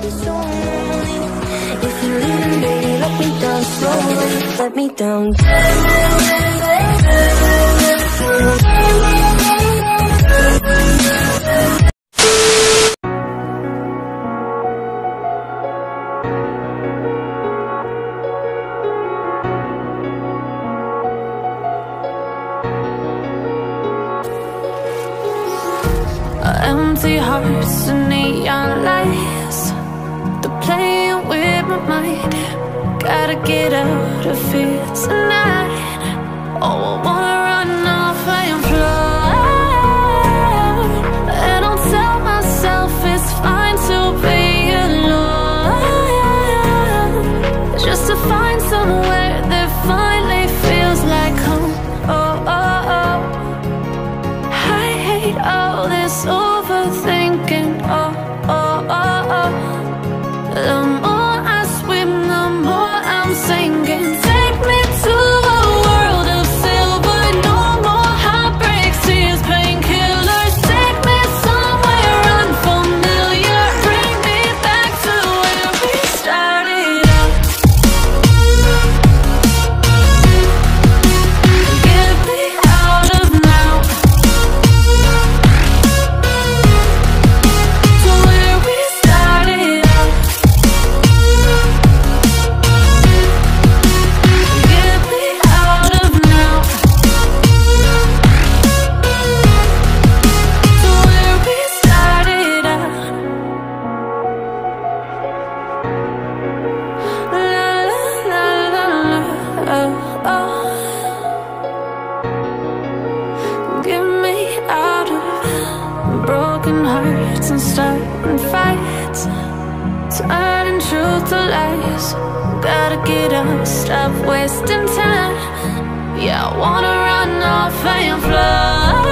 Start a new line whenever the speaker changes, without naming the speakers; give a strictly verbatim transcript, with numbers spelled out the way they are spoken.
be so lonely. If you're leaving, baby, let me down slowly. Let me down.
Empty hearts and neon lights, they're playing with my mind. Gotta get out of here tonight. Oh, I wanna run off and fly, and I'll tell myself it's fine to be alone, just to find somewhere that finally feels like home. Oh, oh, oh. I hate all this overthinking. Oh, oh, oh, oh. The more I swim, the more I'm sinking. Take me to a world of silver. No more heartbreaks, tears, painkillers. Take me somewhere unfamiliar. Bring me back to where we started out. Get me out of now, to where we started out. Get me out of now, to where we started out. La la la la la, oh, oh. Get me out of broken hearts and starting fights, turning truth to lies. Gotta get up, stop wasting time. Yeah, I wanna run off and fly.